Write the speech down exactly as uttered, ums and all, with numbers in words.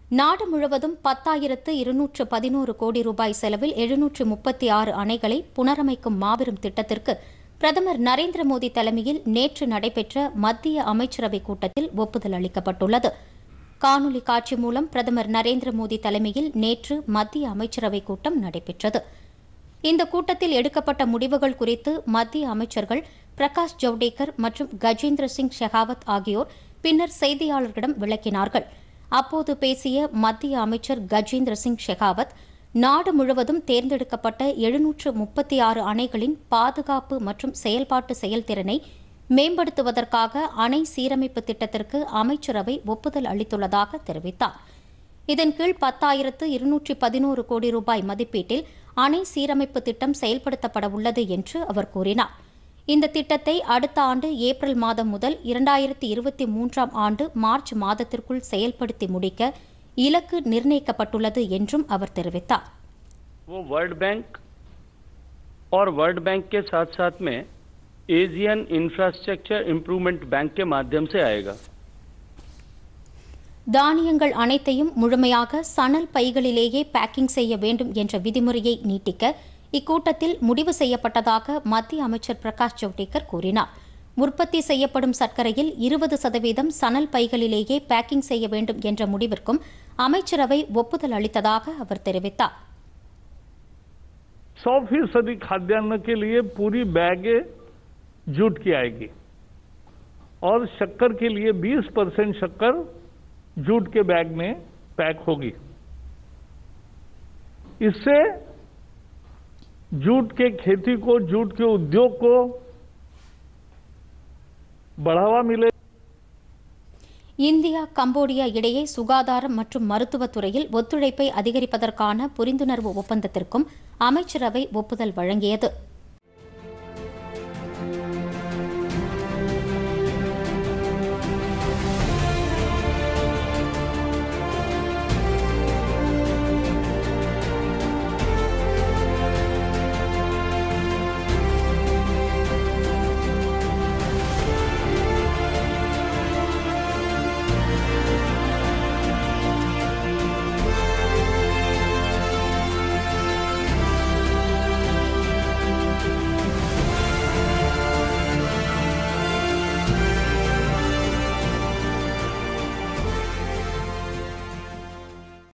நாடு முழுவதும் பத்தாயிரத்து இருநூற்று பதினோரு கோடி ரூபாய் செலவில் எழுநூற்று முப்பத்தி ஆறு அணைகளை புனரமைக்கும் மாபெரும் திட்டத்திற்கு பிரதமர் நரேந்திர மோடி தலைமையில் நேற்று நடைபெற்ற மத்திய அமைச்சரவைக் கூட்டத்தில் ஒப்புதல் அளிக்கப்பட்டுள்ளது. காணொலி காட்சி மூலம் பிரதமர் நரேந்திர மோடி தலைமையில் நேற்று மத்திய அமைச்சரவைக் கூட்டம் நடைபெற்றது. இந்த கூட்டத்தில் எடுக்கப்பட்ட முடிவுகள் குறித்து மத்திய அமைச்சர்கள் பிரகாஷ் ஜவ்டேகர் மற்றும் கஜேந்திர சிங் ஷெகாவத் ஆகியோர் பின்னர் செய்தியாளர்களிடம் விளக்கினார்கள். அப்போது பேசிய மத்திய அமைச்சர் கஜேந்திர சிங் ஷெகாவத், நாடு முழுவதும் தேர்ந்தெடுக்கப்பட்ட எழுநூற்று முப்பத்தி ஆறு அணைகளின் பாதுகாப்பு மற்றும் செயல்பாட்டு செயல்திறனை மேம்படுத்துவதற்காக அணை சீரமைப்பு திட்டத்திற்கு அமைச்சரவை ஒப்புதல் அளித்துள்ளதாக தெரிவித்தார். இதன் கீழ் பத்தாயிரத்து இருநூற்று பதினோரு கோடி ரூபாய் மதிப்பீட்டில் அணை சீரமைப்பு திட்டம் செயல்படுத்தப்பட உள்ளது என்று அவர் கூறினார். இந்த திட்டத்தை அடுத்த ஆண்டு ஏப்ரல் மாதம் முதல் இரண்டாயிரத்தி இருபத்தி மூன்றாம் ஆண்டு மார்ச் மாதத்திற்குள் செயல்படுத்தி முடிக்க இலக்கு நிர்ணயிக்கப்பட்டுள்ளது என்றும் அவர் தெரிவித்தார். वो वर्ल्ड बैंक और वर्ल्ड बैंक के साथ साथ में एशियन इंफ्रास्ट्रक्चर इम्प्रूवमेंट बैंक के माध्यम से आएगा. தானியங்கள் அனைத்தையும் முழுமையாக சணல் பைகளிலேயே பேக்கிங் செய்ய வேண்டும் என்ற விதிமுறையை நீட்டிக்க இக்கூட்டத்தில் முடிவு செய்யப்பட்டதாக மத்திய அமைச்சர் பிரகாஷ் ஜவ்டேகர் கூறினார். உற்பத்தி செய்யப்படும் சர்க்கரையில் இருபது சதவீதம் சணல் பைகளிலேயே பேக்கிங் செய்ய வேண்டும் என்ற முடிவிற்கும் அமைச்சரவை ஒப்புதல் அளித்ததாக அவர் தெரிவித்தார். सौ फीसदी खाद्यान्न के लिए पूरी बैग जूट की आएगी और शक्कर के लिए बीस परसेंट शक्कर जूट के बैग में पैक होगी. इससे जूट के खेती को, जूट के उद्योग को बढ़ावा मिले. இந்தியா கம்போடியா இடையே சுகாதாரம் மற்றும் மருத்துவத்துறையில் ஒத்துழைப்பை அதிகரிப்பதற்கான புரிந்துணர்வு ஒப்பந்தத்திற்கும் அமைச்சரவை ஒப்புதல் வழங்கியது.